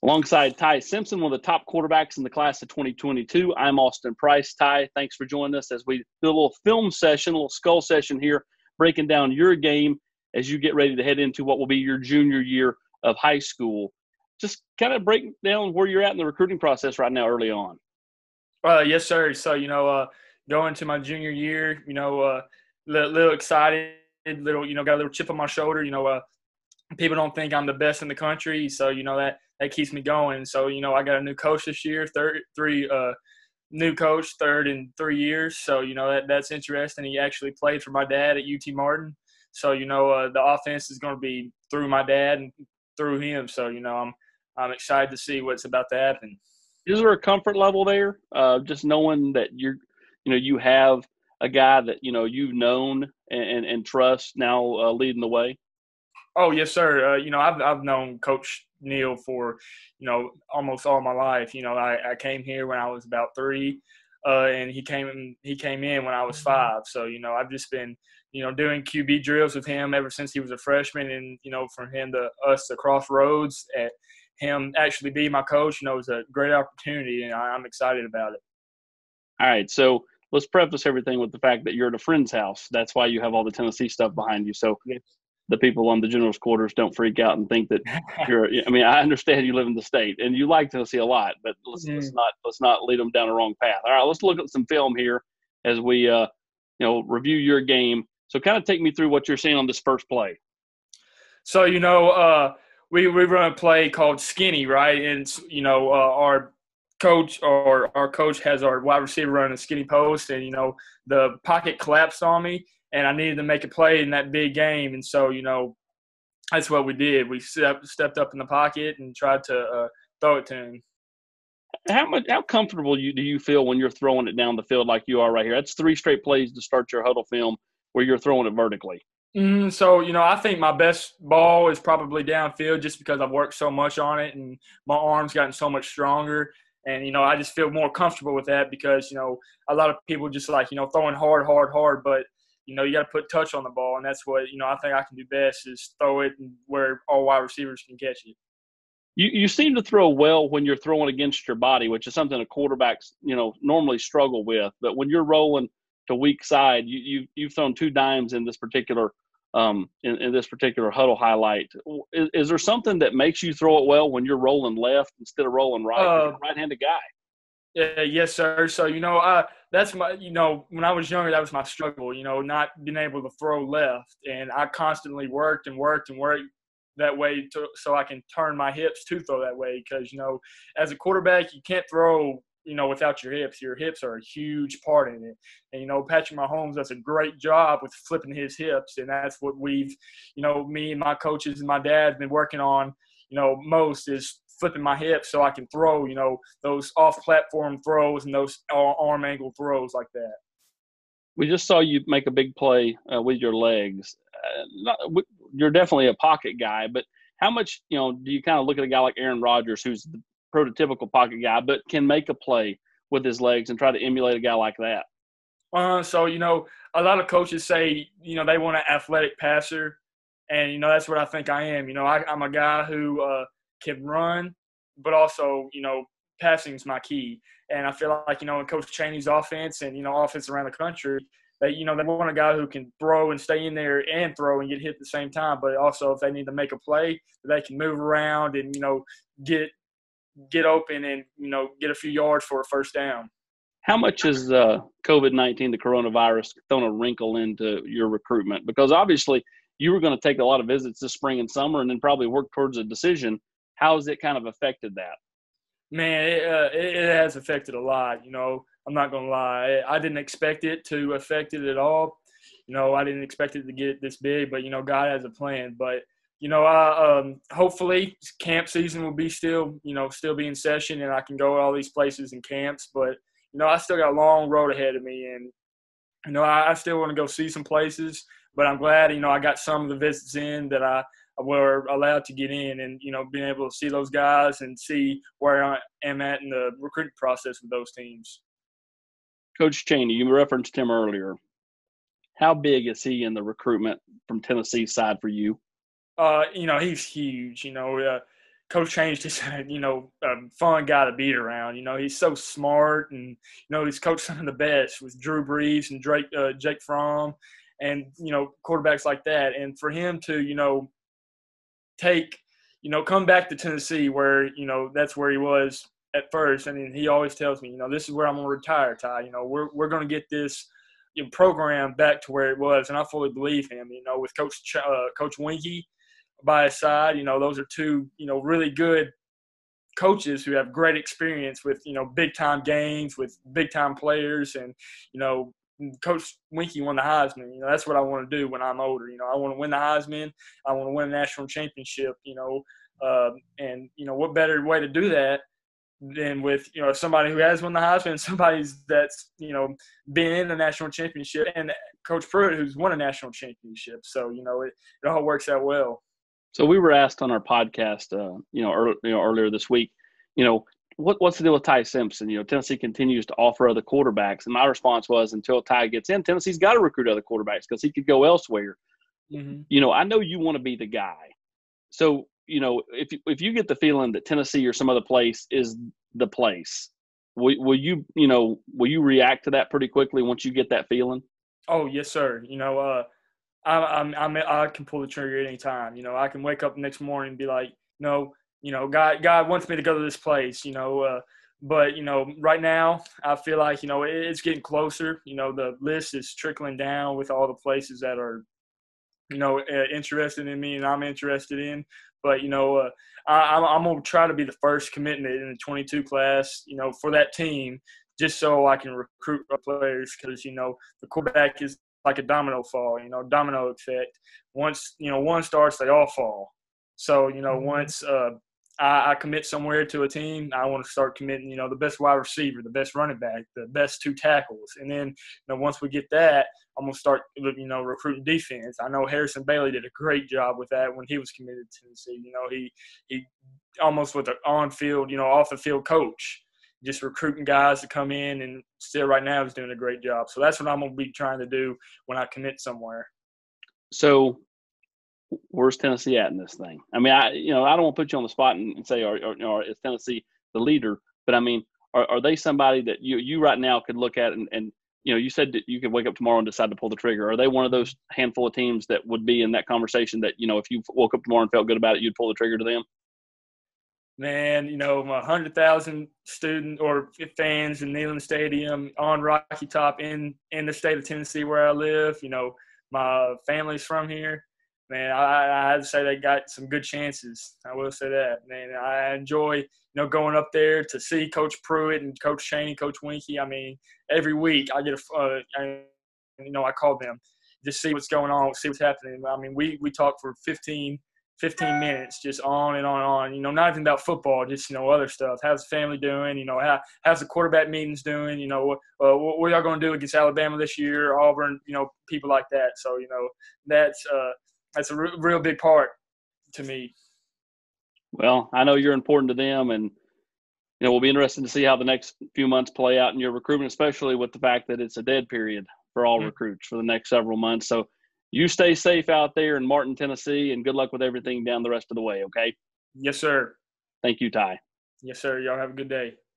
Alongside Ty Simpson, one of the top quarterbacks in the class of 2022. I'm Austin Price. Ty, thanks for joining us as we do a little film session, a little skull session here, breaking down your game as you get ready to head into what will be your junior year of high school. Just kind of break down where you're at in the recruiting process right now early on. Yes, sir. So, going to my junior year, little excited, got a little chip on my shoulder. People don't think I'm the best in the country, so that keeps me going. So I got a new coach this year, new coach, third in 3 years. So that's interesting. He actually played for my dad at UT Martin. So the offense is going to be through my dad and through him. So I'm excited to see what's about to happen. Is there a comfort level there? Just knowing that you have a guy that you've known and trust now leading the way. Oh, yes, sir. I've known Coach Neal for, almost all my life. I came here when I was about 3, and he came in when I was 5. So, I've just been, doing QB drills with him ever since he was a freshman. And, from him to us to crossroads at him actually be my coach, it was a great opportunity, and I'm excited about it. All right. So let's preface everything with the fact that you're at a friend's house. That's why you have all the Tennessee stuff behind you. So the people on the general's quarters don't freak out and think that I understand you live in the state and you like Tennessee a lot, but let's not lead them down the wrong path. All right, let's look at some film here as we review your game. So kind of take me through what you're seeing on this first play. So we run a play called Skinny, right? And our coach has our wide receiver running a skinny post, and the pocket collapsed on me, and I needed to make a play in that big game. And so that's what we did. We stepped up in the pocket and tried to throw it to him. How comfortable do you feel when you're throwing it down the field like you are right here? That's 3 straight plays to start your huddle film where you're throwing it vertically. So I think my best ball is probably downfield just because I've worked so much on it and my arm's gotten so much stronger. And, I just feel more comfortable with that because, a lot of people just like, throwing hard, but, you got to put touch on the ball. And that's what, I think I can do best is throw it where all wide receivers can catch it. You seem to throw well when you're throwing against your body, which is something a quarterbacks, normally struggle with. But when you're rolling to weak side, you've thrown 2 dimes in this particular in this particular huddle highlight. Is there something that makes you throw it well when you're rolling left instead of rolling right? You're a right-handed guy. Yes, sir. So, that's my, when I was younger, that was my struggle, not being able to throw left. And I constantly worked that way so I can turn my hips to throw that way. Because, as a quarterback, you can't throw without your hips. Your hips are a huge part in it. And, Patrick Mahomes does a great job with flipping his hips. And that's what we've, me and my coaches and my dad have been working on, most is flipping my hips so I can throw, those off-platform throws and those arm angle throws like that. We just saw you make a big play with your legs. You're definitely a pocket guy, but how much, do you kind of look at a guy like Aaron Rodgers, who's the prototypical pocket guy, but can make a play with his legs and try to emulate a guy like that? So, a lot of coaches say, they want an athletic passer. And, that's what I think I am. I'm a guy who can run, but also, passing is my key. And I feel like, in Coach Chaney's offense and, offense around the country, they want a guy who can throw and stay in there and throw and get hit at the same time. But also if they need to make a play, they can move around and, get open and, get a few yards for a first down. How much has COVID-19, the coronavirus, thrown a wrinkle into your recruitment? Because obviously you were going to take a lot of visits this spring and summer and then probably work towards a decision. How has it kind of affected that? Man, it has affected a lot. I'm not going to lie. I didn't expect it to affect it at all. I didn't expect it to get this big, but, God has a plan. But, hopefully camp season will be still be in session and I can go to all these places and camps. But, I still got a long road ahead of me. And, I still want to go see some places. But I'm glad, I got some of the visits in that I were allowed to get in and, being able to see those guys and see where I am at in the recruiting process with those teams. Coach Chaney, you referenced him earlier. How big is he in the recruitment from Tennessee's side for you? He's huge. Coach Chaney is just fun guy to beat around. He's so smart, and he's coached some of the best with Drew Brees and Jake Fromm, and quarterbacks like that. And for him to come back to Tennessee, where that's where he was at first. I mean, he always tells me, this is where I'm gonna retire, Ty. We're gonna get this program back to where it was, and I fully believe him. With Coach Winkie by his side, those are two really good coaches who have great experience with big time games with big time players, and Coach Winkie won the Heisman. That's what I want to do when I'm older. I want to win the Heisman. I want to win a national championship. And what better way to do that than with somebody who has won the Heisman, somebody that's been in the national championship, and Coach Pruitt who's won a national championship. So it all works out well. So we were asked on our podcast, earlier this week, what's the deal with Ty Simpson? Tennessee continues to offer other quarterbacks, and my response was, until Ty gets in, Tennessee's got to recruit other quarterbacks because he could go elsewhere. Mm-hmm. I know you want to be the guy. So if you get the feeling that Tennessee or some other place is the place, will you react to that pretty quickly once you get that feeling? Oh yes, sir. I can pull the trigger at any time. I can wake up the next morning and be like, God wants me to go to this place. But right now I feel like it's getting closer. The list is trickling down with all the places that are interested in me and I'm interested in. But I'm gonna try to be the first commitment in the 22 class. For that team, just so I can recruit players, because the quarterback is like a domino fall, domino effect. Once, one starts, they all fall. So, once I commit somewhere to a team, I want to start committing, the best wide receiver, the best running back, the best two tackles. And then, once we get that, I'm going to start, recruiting defense. I know Harrison Bailey did a great job with that when he was committed to Tennessee. He almost with an on-field, off-the-field coach, just recruiting guys to come in, and still right now he's doing a great job. So that's what I'm going to be trying to do when I commit somewhere. So where's Tennessee at in this thing? I mean, I don't want to put you on the spot and say, or is Tennessee the leader? But I mean, are they somebody that you right now could look at and you said that you could wake up tomorrow and decide to pull the trigger. Are they one of those handful of teams that would be in that conversation that, if you woke up tomorrow and felt good about it, you'd pull the trigger to them? Man, 100,000 student or fans in Neyland Stadium on Rocky Top in the state of Tennessee where I live. My family's from here. Man, I had to say they got some good chances. I will say that. Man, I enjoy, going up there to see Coach Pruitt and Coach Chaney, Coach Winkie. I mean, every week I get I call them just see what's going on, see what's happening. I mean, we talk for 15 minutes, just on and on and on. Not even about football, just, other stuff. How's the family doing? How's the quarterback meetings doing? What are y'all going to do against Alabama this year, Auburn, people like that. So, that's a real big part to me. Well, I know you're important to them, and, we'll be interested to see how the next few months play out in your recruitment, especially with the fact that it's a dead period for all recruits for the next several months. So you stay safe out there in Martin, Tennessee, and good luck with everything down the rest of the way, okay? Yes, sir. Thank you, Ty. Yes, sir. Y'all have a good day.